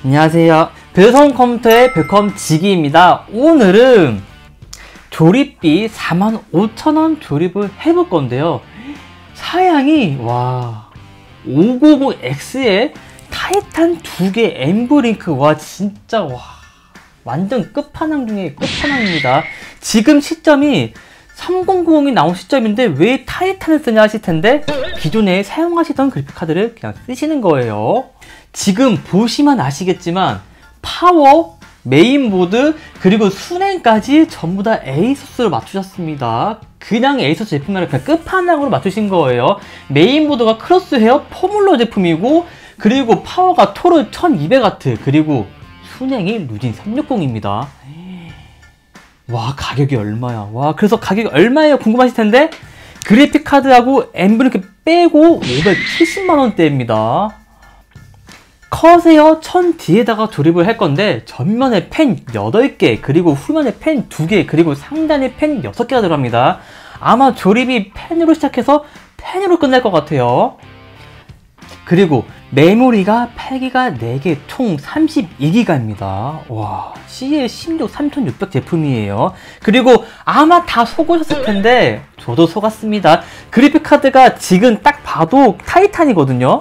안녕하세요. 배송 컴퓨터의 벨컴지기입니다. 오늘은 조립비 45,000원 조립을 해볼 건데요. 사양이 590X에 타이탄 2개 엠브링크. 진짜 완전 끝판왕 중에 끝판왕입니다. 지금 시점이 3090이 나온 시점인데 왜 타이탄을 쓰냐 하실 텐데, 기존에 사용하시던 그래픽카드를 그냥 쓰시는 거예요. 지금 보시면 아시겠지만 파워, 메인보드, 그리고 순행까지 전부 다 에이수스로 맞추셨습니다. 그냥 에이수스 제품이 아니라 그냥 끝판왕으로 맞추신 거예요. 메인보드가 크로스헤어 포뮬러 제품이고, 그리고 파워가 토르 1200W, 그리고 순행이 루진 360입니다. 가격이 얼마야? 그래서 가격이 얼마예요? 궁금하실 텐데, 그래픽카드하고 엠브링크 빼고 570만원대입니다. 커세어 1000D에다가 조립을 할 건데, 전면에 펜 8개, 그리고 후면에 펜 2개, 그리고 상단에 펜 6개가 들어갑니다. 아마 조립이 펜으로 시작해서 펜으로 끝날 것 같아요. 그리고 메모리가 8기가 4개, 총 32기가입니다. CL16 3600 제품이에요. 그리고 아마 다 속으셨을 텐데, 저도 속았습니다. 그래픽카드가 지금 딱 봐도 타이탄이거든요.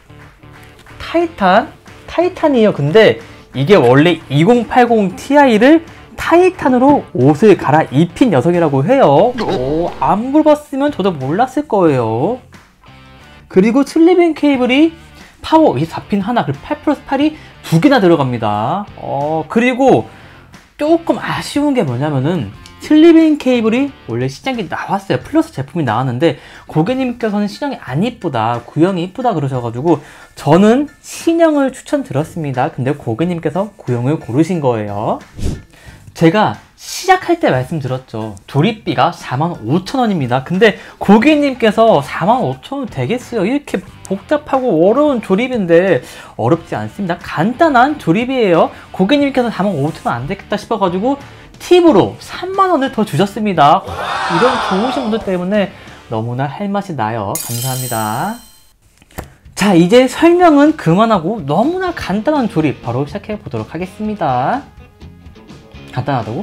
타이탄이에요. 근데 이게 원래 2080 Ti를 타이탄으로 옷을 갈아입힌 녀석이라고 해요. 안 물어봤으면 저도 몰랐을 거예요. 그리고 슬리빙 케이블이 파워 24핀 하나, 그리고 8+8이 2개나 들어갑니다. 그리고 조금 아쉬운 게 뭐냐면은, 슬리빙 케이블이 원래 시장에 나왔어요. 플러스 제품이 나왔는데, 고객님께서는 신형이 안 이쁘다, 구형이 이쁘다 그러셔가지고 저는 신형을 추천드렸습니다. 근데 고객님께서 구형을 고르신 거예요. 제가 시작할 때 말씀드렸죠. 조립비가 45,000원입니다. 근데 고객님께서 45,000원 되겠어요? 이렇게 복잡하고 어려운 조립인데, 어렵지 않습니다. 간단한 조립이에요. 고객님께서 45,000원 안 되겠다 싶어가지고 팁으로 30,000원을 더 주셨습니다. 이런 좋으신 분들 때문에 너무나 할 맛이 나요. 감사합니다. 자, 이제 설명은 그만하고 너무나 간단한 조립 바로 시작해 보도록 하겠습니다. 간단하다고?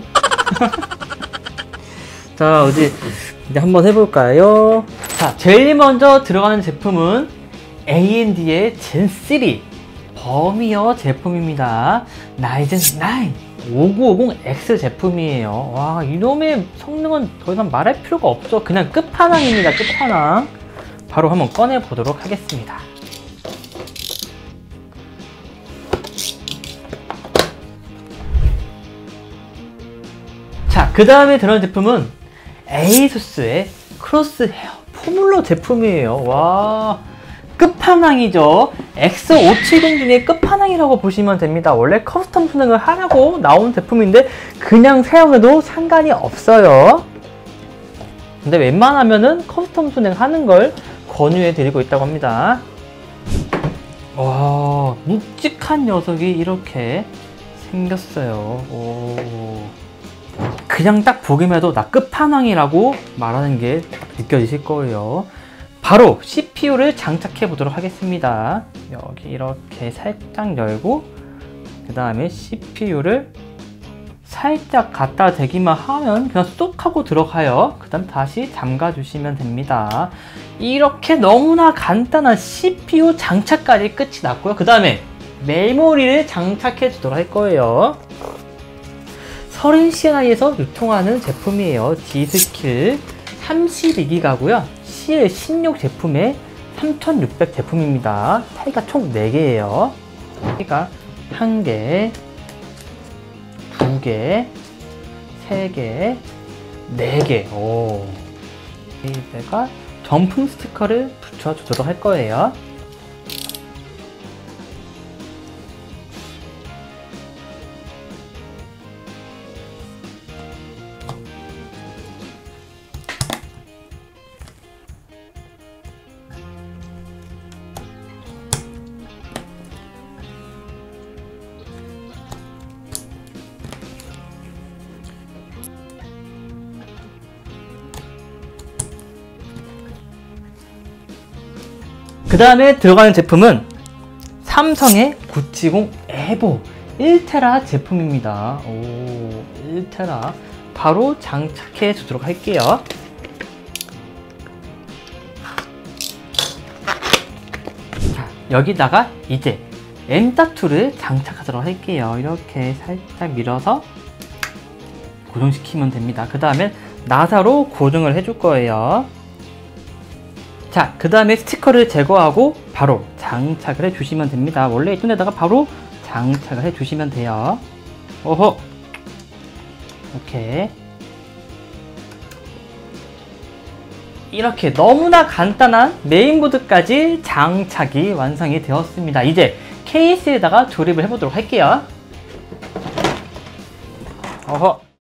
자, 이제 한번 해볼까요? 자, 제일 먼저 들어가는 제품은 AMD의 젠3 버미어 제품입니다. 라이젠 9 5950X 제품이에요. 이놈의 성능은 더 이상 말할 필요가 없죠. 그냥 끝판왕입니다. 끝판왕. 바로 한번 꺼내 보도록 하겠습니다. 자, 그 다음에 들어온 제품은 에이수스의 크로스헤어 포뮬러 제품이에요. 끝판왕이죠. X570 중에 끝판왕이라고 보시면 됩니다. 원래 커스텀 순행을 하려고 나온 제품인데 그냥 사용해도 상관이 없어요. 근데 웬만하면은 커스텀 순행하는 걸 권유해 드리고 있다고 합니다. 묵직한 녀석이 이렇게 생겼어요. 그냥 딱 보기만 해도 나 끝판왕이라고 말하는 게 느껴지실 거예요. 바로 CPU를 장착해 보도록 하겠습니다. 여기 이렇게 살짝 열고, 그 다음에 CPU를 살짝 갖다 대기만 하면 그냥 쏙 하고 들어가요. 그 다음 다시 잠가 주시면 됩니다. 이렇게 너무나 간단한 CPU 장착까지 끝이 났고요. 그 다음에 메모리를 장착해 주도록 할 거예요. 서린 CNI에서 유통하는 제품이에요. G스킬 32기가고요. CL16 제품의 3600 제품입니다. 타이가 총 4개예요. 타이가 1개, 2개, 3개, 4개. 여기다가 정품 스티커를 붙여주도록 할 거예요. 그 다음에 들어가는 제품은 삼성의 970 에보 1테라 제품입니다. 오, 1테라. 바로 장착해 주도록 할게요. 자, 여기다가 이제 M.2를 장착하도록 할게요. 이렇게 살짝 밀어서 고정시키면 됩니다. 그 다음에 나사로 고정을 해줄 거예요. 자, 그 다음에 스티커를 제거하고 바로 장착을 해주시면 됩니다. 원래 있던 데다가 바로 장착을 해주시면 돼요. 오호! 이렇게 너무나 간단한 메인보드까지 장착이 완성이 되었습니다. 이제 케이스에다가 조립을 해보도록 할게요. 어허!